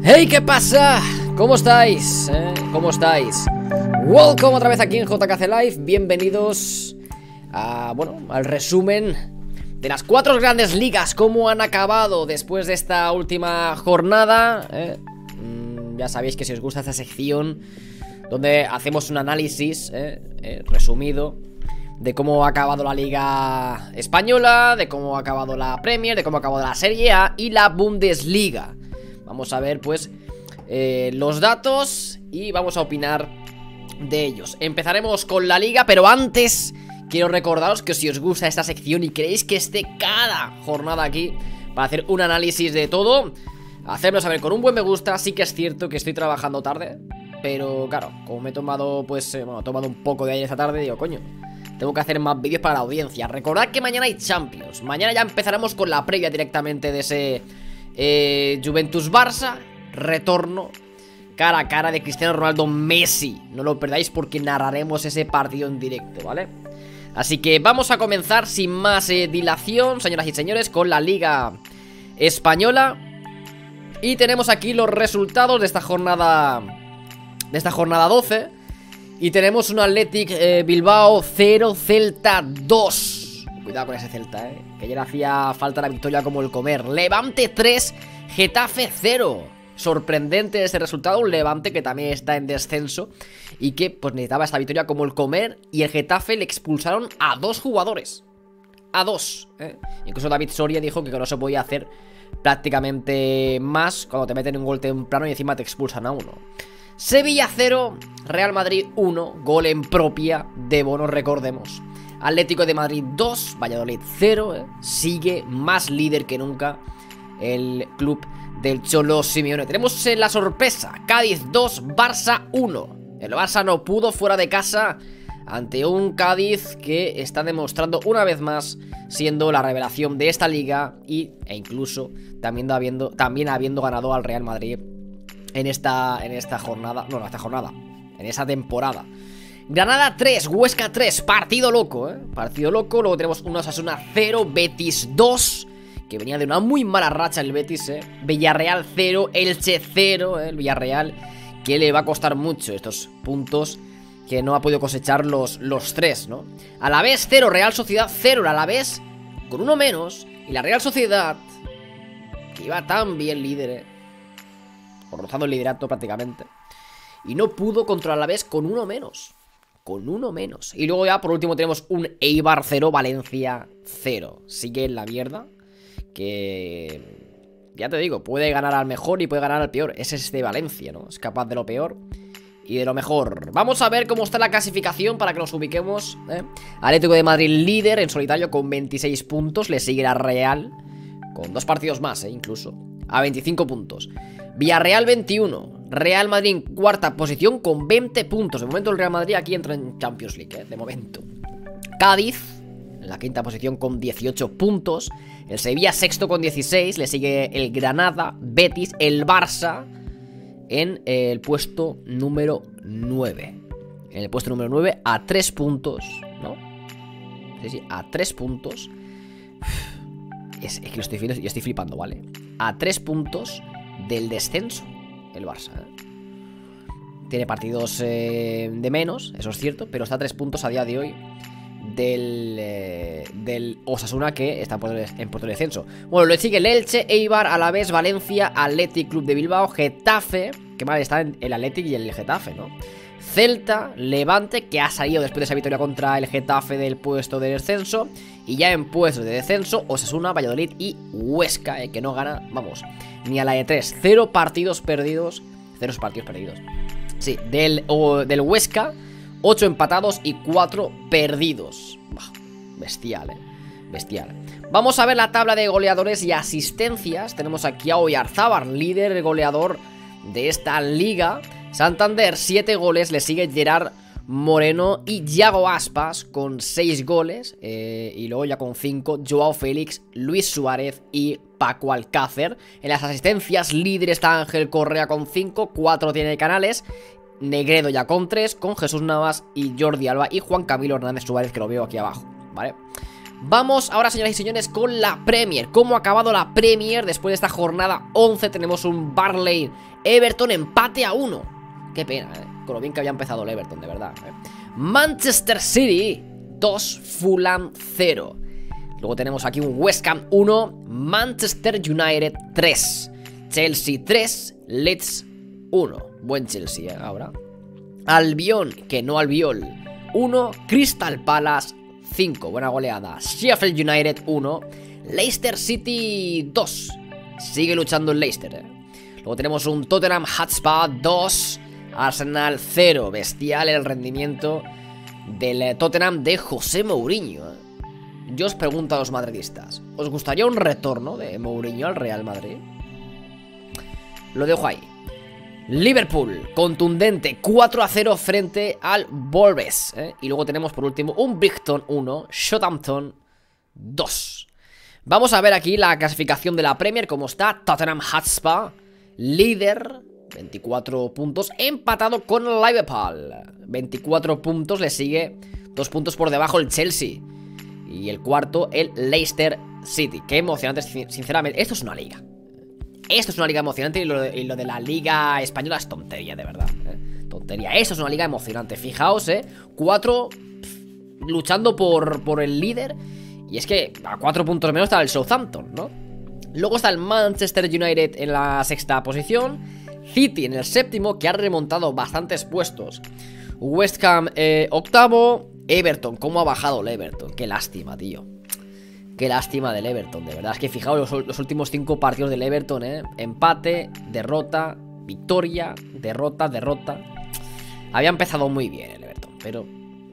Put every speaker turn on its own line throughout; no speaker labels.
Hey, ¿qué pasa? ¿Cómo estáis? ¿Cómo estáis? Welcome otra vez aquí en JKC Live. Bienvenidos a, al resumen de las 4 grandes ligas. Cómo han acabado después de esta última jornada. Ya sabéis que si os gusta esta sección donde hacemos un análisis resumido de cómo ha acabado la Liga Española, de cómo ha acabado la Premier, de cómo ha acabado la Serie A y la Bundesliga. Vamos a ver pues los datos y vamos a opinar de ellos. Empezaremos con la Liga, pero antes quiero recordaros que si os gusta esta sección y queréis que esté cada jornada aquí para hacer un análisis de todo, hacedmelo saber con un buen me gusta. Sí que es cierto que estoy trabajando tarde, pero claro, como me he tomado pues he tomado un poco de aire esta tarde, digo, coño, tengo que hacer más vídeos para la audiencia. Recordad que mañana hay Champions. Mañana ya empezaremos con la previa directamente de ese Juventus-Barça. Retorno cara a cara de Cristiano Ronaldo-Messi. No lo perdáis porque narraremos ese partido en directo, ¿vale? Así que vamos a comenzar sin más dilación, señoras y señores, con la Liga Española. Y tenemos aquí los resultados de esta jornada 12. Y tenemos un Athletic Bilbao 0, Celta 2. Cuidado con ese Celta, que ayer hacía falta la victoria como el comer. Levante 3, Getafe 0. Sorprendente ese resultado, un Levante que también está en descenso y que pues necesitaba esta victoria como el comer. Y el Getafe le expulsaron a 2 jugadores. A 2, Incluso David Soria dijo que no se podía hacer prácticamente más cuando te meten un gol temprano y encima te expulsan a uno. Sevilla 0, Real Madrid 1, gol en propia de Bono, recordemos. Atlético de Madrid 2, Valladolid 0, sigue más líder que nunca el club del Cholo Simeone. Tenemos la sorpresa, Cádiz 2, Barça 1. El Barça no pudo fuera de casa ante un Cádiz que está demostrando una vez más siendo la revelación de esta liga e incluso también habiendo ganado al Real Madrid en esta jornada, en esa temporada. Granada 3, Huesca 3, partido loco, partido loco. Luego tenemos un Osasuna 0, Betis 2, que venía de una muy mala racha el Betis, Villarreal 0, Elche 0, el Villarreal, que le va a costar mucho estos puntos que no ha podido cosechar los 3, ¿no? Alavés 0, Real Sociedad 0, el Alavés con uno menos, y la Real Sociedad, que iba tan bien líder, rozando el liderato prácticamente, y no pudo contra el Alavés con uno menos. Y luego ya por último tenemos un Eibar 0, Valencia 0. Sigue en la mierda, que ya te digo, puede ganar al mejor y puede ganar al peor. Ese es de Valencia, ¿no? Es capaz de lo peor y de lo mejor. Vamos a ver cómo está la clasificación para que nos ubiquemos, Atlético de Madrid líder en solitario con 26 puntos. Le sigue la Real con 2 partidos más, incluso, a 25 puntos. Villarreal 21, Real Madrid en cuarta posición con 20 puntos. De momento el Real Madrid aquí entra en Champions League, de momento. Cádiz en la quinta posición con 18 puntos. El Sevilla sexto con 16. Le sigue el Granada, Betis, el Barça en el puesto número 9. En el puesto número 9 a 3 puntos, ¿no? Sí, a 3 puntos. Es que lo estoy viendo y estoy flipando, ¿vale? A 3 puntos del descenso el Barça, Tiene partidos de menos, eso es cierto, pero está a 3 puntos a día de hoy del Osasuna, que está en puesto de descenso. Bueno, le sigue el Elche, Eibar, Alavés, Valencia, Athletic Club de Bilbao, Getafe, que mal está en el Athletic y el Getafe, ¿no? Celta, Levante, que ha salido después de esa victoria contra el Getafe del puesto de descenso. Y ya en puestos de descenso, Osasuna, Valladolid y Huesca, que no gana, vamos, ni a la de 3. 0 partidos perdidos. 0 partidos perdidos. Sí, del Huesca, 8 empatados y 4 perdidos. Bestial, bestial. Vamos a ver la tabla de goleadores y asistencias. Tenemos aquí a Oyarzábal, líder goleador de esta liga. Santander, 7 goles. Le sigue Gerard Moreno y Yago Aspas con 6 goles. Y luego ya con 5, Joao Félix, Luis Suárez y Paco Alcácer. En las asistencias, líder está Ángel Correa con 5, 4 tiene Canales. Negredo ya con 3, con Jesús Navas y Jordi Alba y Juan Camilo Hernández Suárez, que lo veo aquí abajo, ¿vale? Vamos ahora, señoras y señores, con la Premier. ¿Cómo ha acabado la Premier? Después de esta jornada 11 tenemos un Burnley Everton empate a 1. Qué pena, con lo bien que había empezado el Everton, de verdad, Manchester City 2, Fulham 0. Luego tenemos aquí un West Ham 1, Manchester United 3, Chelsea 3, Leeds 1. Buen Chelsea, ahora. Albion, que no Albiol, 1, Crystal Palace 5, buena goleada. Sheffield United 1, Leicester City 2. Sigue luchando el Leicester, Luego tenemos un Tottenham Hotspur 2, Arsenal 0. Bestial el rendimiento del Tottenham de José Mourinho, Yo os pregunto a los madridistas, ¿os gustaría un retorno de Mourinho al Real Madrid? Lo dejo ahí. Liverpool, contundente, 4-0 frente al Wolves, Y luego tenemos por último un Brighton 1, Southampton 2. Vamos a ver aquí la clasificación de la Premier, cómo está. Tottenham Hotspur, líder, 24 puntos, empatado con el Liverpool, 24 puntos, le sigue 2 puntos por debajo el Chelsea. Y el cuarto, el Leicester City. Qué emocionante, sinceramente, esto es una liga. Esto es una liga emocionante y lo de la liga española es tontería, de verdad, Tontería, esto es una liga emocionante. Fijaos, 4 luchando por el líder. Y es que a 4 puntos menos está el Southampton, ¿no? Luego está el Manchester United en la 6ª posición, City en el 7º, que ha remontado bastantes puestos, West Ham 8º, Everton, cómo ha bajado el Everton. Qué lástima, tío. Qué lástima del Everton, de verdad. Es que fijaos los últimos 5 partidos del Everton, Empate, derrota, victoria, derrota, derrota. Había empezado muy bien el Everton, pero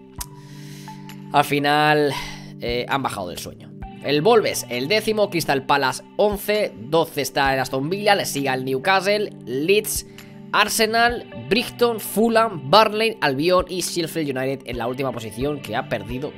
al final han bajado del sueño. El Wolves, el 10º, Crystal Palace 11, 12 está el Aston Villa, le sigue el Newcastle, Leeds, Arsenal, Brighton, Fulham, Burnley, Albion y Sheffield United en la última posición, que ha perdido...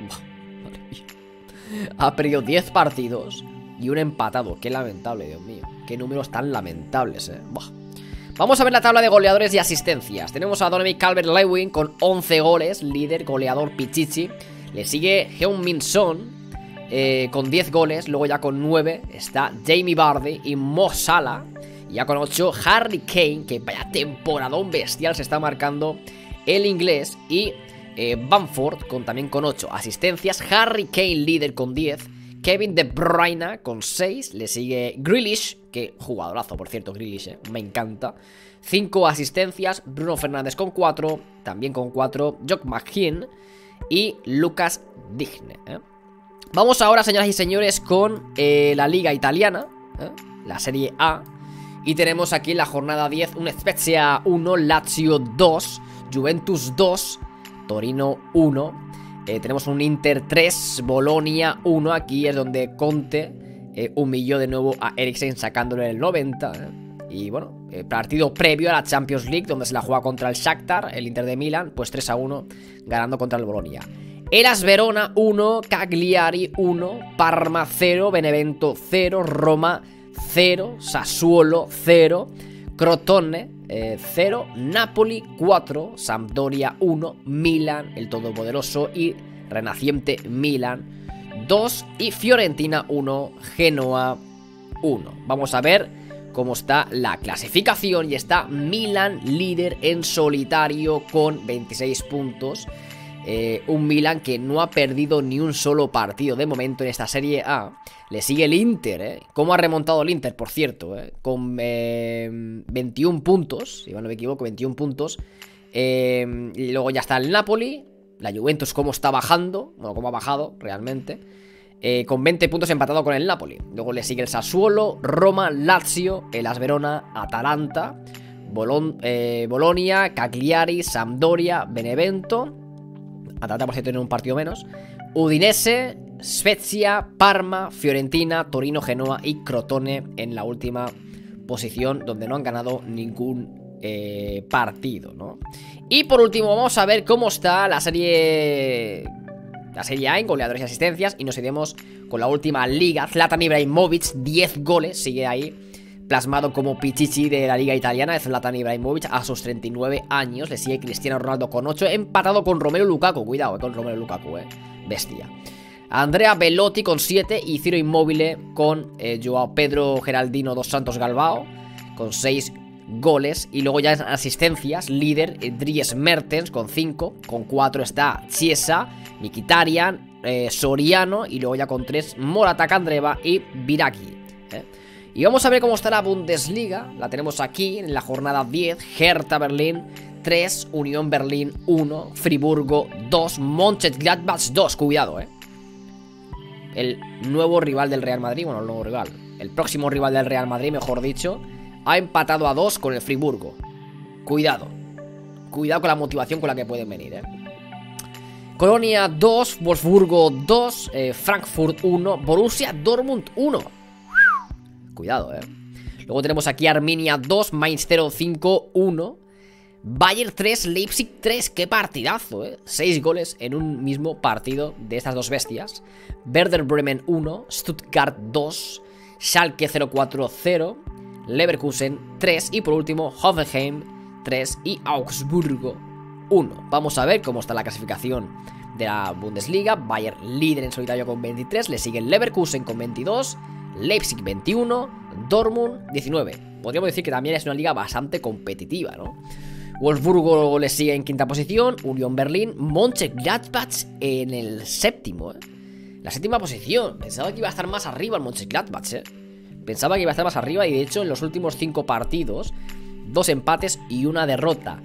Ha perdido 10 partidos y un empatado. Qué lamentable, Dios mío. Qué números tan lamentables, Vamos a ver la tabla de goleadores y asistencias. Tenemos a Dominic Calvert-Lewin con 11 goles, líder, goleador Pichichi. Le sigue Heung-min Son con 10 goles. Luego ya con 9 está Jamie Vardy y Mo Salah. Y ya con 8 Harry Kane, que vaya temporadón bestial se está marcando el inglés. Y Bamford también con 8 asistencias. Harry Kane líder con 10. Kevin De Bruyne con 6. Le sigue Grealish, que jugadorazo, por cierto, Grealish, me encanta. 5 asistencias. Bruno Fernández con 4. También con 4 Jock McKean y Lucas Digne, Vamos ahora, señoras y señores, con la Liga Italiana, la Serie A. Y tenemos aquí en la jornada 10 un Spezia 1, Lazio 2, Juventus 2, Torino 1. Tenemos un Inter 3, Bolonia 1. Aquí es donde Conte humilló de nuevo a Eriksen sacándole el 90. Y bueno, partido previo a la Champions League, donde se la juega contra el Shakhtar, el Inter de Milán, pues 3-1 ganando contra el Bolonia. Hellas Verona 1, Cagliari 1, Parma 0, Benevento 0, Roma 0, Sassuolo 0, Crotone 0, Napoli 4, Sampdoria 1, Milan, el todopoderoso y renaciente Milan 2 y Fiorentina 1, Genoa 1. Vamos a ver cómo está la clasificación y está Milan líder en solitario con 26 puntos. Un Milan que no ha perdido ni un solo partido de momento en esta Serie A. Le sigue el Inter, ¿Cómo ha remontado el Inter, por cierto? Con 21 puntos, si no me equivoco, 21 puntos. Y luego ya está el Napoli. La Juventus cómo está bajando, bueno, cómo ha bajado realmente, con 20 puntos empatado con el Napoli. Luego le sigue el Sassuolo, Roma, Lazio, Hellas Verona, Atalanta, Bolonia, Cagliari, Sampdoria, Benevento. Atalanta por cierto tiene un partido menos. Udinese, Spezia, Parma, Fiorentina, Torino, Genoa y Crotone en la última posición, donde no han ganado ningún partido, ¿no? Y por último vamos a ver cómo está la Serie A en goleadores y asistencias. Y nos iremos con la última liga. Zlatan Ibrahimovic, 10 goles, sigue ahí plasmado como Pichichi de la liga italiana, de Zlatan Ibrahimovic a sus 39 años. Le sigue Cristiano Ronaldo con 8, empatado con Romelu Lukaku. Cuidado con Romelu Lukaku, bestia. Andrea Belotti con 7 y Ciro Immobile con Joao Pedro Geraldino dos Santos Galvao con 6 goles. Y luego ya en asistencias, líder Dries Mertens con 5, con 4 está Chiesa, Mkhitaryan, Soriano, y luego ya con 3 Morata, Candreva y Biraki. Y vamos a ver cómo está la Bundesliga. La tenemos aquí en la jornada 10. Hertha Berlín 3, Unión Berlín 1, Friburgo 2, Mönchengladbach 2. Cuidado, el nuevo rival del Real Madrid, bueno, el nuevo rival, el próximo rival del Real Madrid, mejor dicho, ha empatado a 2 con el Friburgo. Cuidado. Cuidado con la motivación con la que pueden venir, Colonia 2, Wolfsburgo 2, Frankfurt 1, Borussia Dortmund 1. Cuidado, Luego tenemos aquí Arminia 2, Mainz 05, 1, Bayern 3, Leipzig 3. ¡Qué partidazo, 6 goles en un mismo partido de estas dos bestias. Werder Bremen 1, Stuttgart 2, Schalke 04-0, Leverkusen 3 y por último Hoffenheim 3 y Augsburgo 1. Vamos a ver cómo está la clasificación de la Bundesliga. Bayern líder en solitario con 23, le sigue el Leverkusen con 22, Leipzig 21, Dortmund 19. Podríamos decir que también es una liga bastante competitiva, ¿no? Wolfsburgo le sigue en quinta posición, Unión Berlín, Mönchengladbach en el séptimo, la séptima posición. Pensaba que iba a estar más arriba el Mönchengladbach, Pensaba que iba a estar más arriba y de hecho en los últimos 5 partidos, 2 empates y 1 derrota.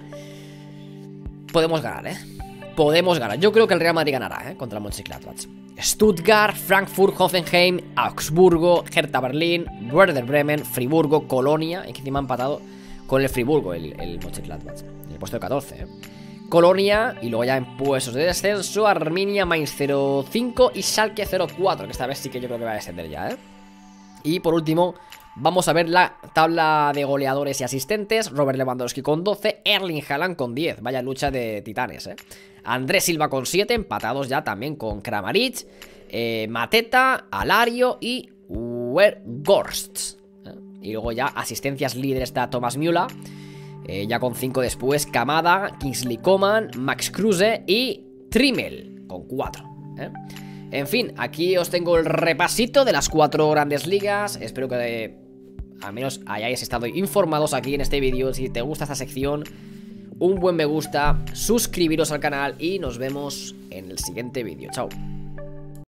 Podemos ganar, Podemos ganar. Yo creo que el Real Madrid ganará, contra el Mönchengladbach. Stuttgart, Frankfurt, Hoffenheim, Augsburgo, Hertha Berlín, Werder Bremen, Friburgo, Colonia, y que encima ha empatado con el Friburgo, el Mönchengladbach, en el puesto de 14, Colonia, y luego ya en puestos de descenso, Arminia, Mainz 05 y Schalke 04, que esta vez sí que yo creo que va a descender ya, Y por último, vamos a ver la tabla de goleadores y asistentes. Robert Lewandowski con 12, Erling Haaland con 10. Vaya lucha de titanes, Andrés Silva con 7, empatados ya también con Kramaric, Mateta, Alario y Weghorst. Y luego ya asistencias líderes está Thomas Müller, ya con 5 después Kamada, Kingsley Coman, Max Kruse y Trimmel con 4. En fin, aquí os tengo el repasito de las 4 grandes ligas. Espero que al menos hayáis estado informados aquí en este vídeo. Si te gusta esta sección, un buen me gusta, suscribiros al canal y nos vemos en el siguiente vídeo. Chao.